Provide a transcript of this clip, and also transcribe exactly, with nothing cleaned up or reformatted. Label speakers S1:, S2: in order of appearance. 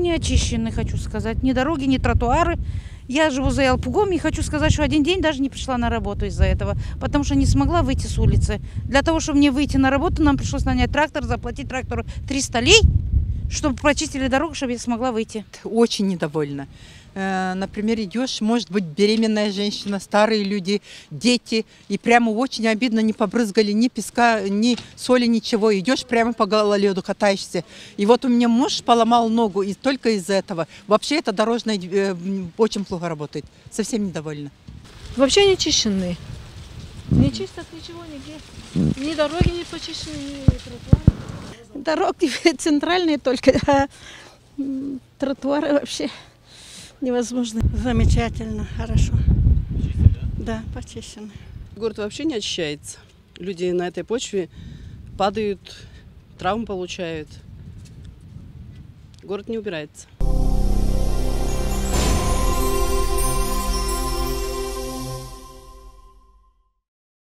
S1: не очищены, хочу сказать. Ни дороги, ни тротуары. Я живу за Ялпугом и хочу сказать, что один день даже не пришла на работу из-за этого, потому что не смогла выйти с улицы. Для того, чтобы мне выйти на работу, нам пришлось нанять трактор, заплатить трактору триста лей, чтобы прочистили дорогу, чтобы я смогла выйти.
S2: Очень недовольна. Например, идешь, может быть, беременная женщина, старые люди, дети, и прямо очень обидно, не побрызгали ни песка, ни соли, ничего. Идешь прямо по гололеду, катаешься. И вот у меня муж поломал ногу, и только из-за этого. Вообще это дорожное э, очень плохо работает. Совсем недовольна.
S3: Вообще не чищены. Не чистят ничего нигде. Ни дороги не почищены, ни тротуары.
S4: Дороги центральные только, а тротуары вообще невозможно.
S5: Замечательно, хорошо. Да, почищены.
S6: Город вообще не очищается. Люди на этой почве падают, травмы получают. Город не убирается.